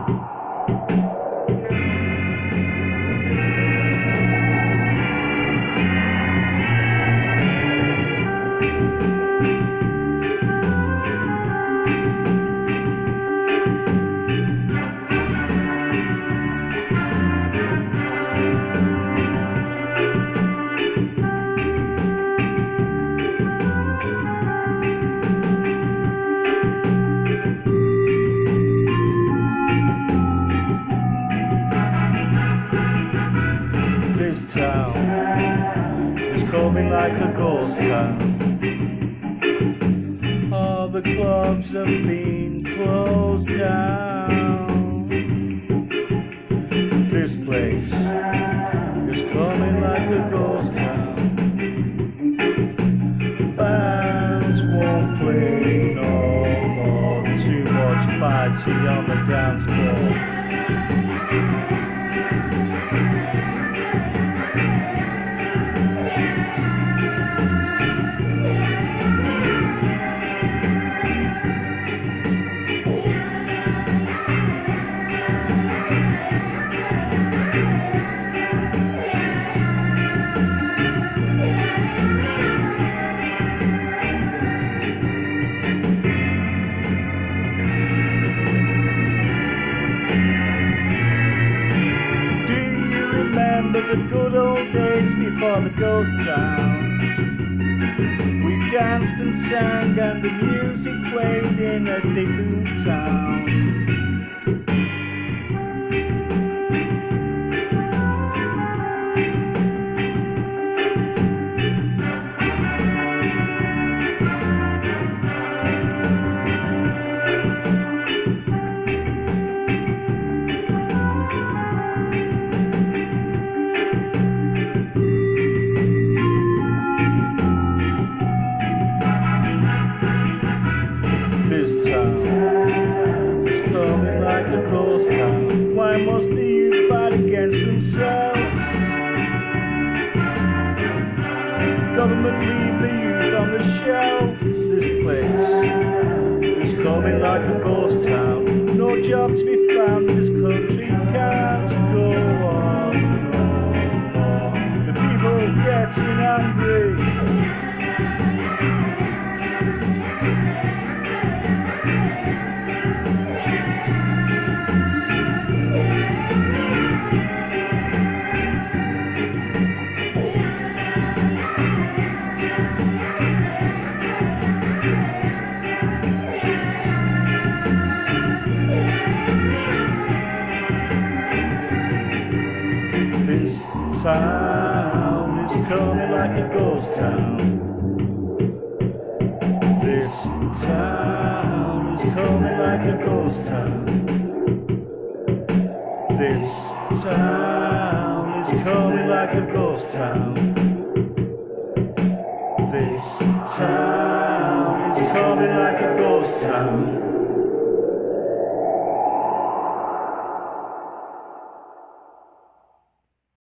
Coming like a ghost town. All the clubs have been closed down. This place is coming like a ghost town. Bands won't play no more. Too much party on the dance floor. The good old days before the ghost town. We danced and sang and the music played in a different sound. Why must the youth fight against themselves? Government leave the youth on the shelf. This place is coming like a ghost town. No job to be found, this country can't go on no more. The people getting angry. Town is coming like a ghost town. This town is coming like a ghost town. This town is coming like a ghost town. This town is coming like a ghost town.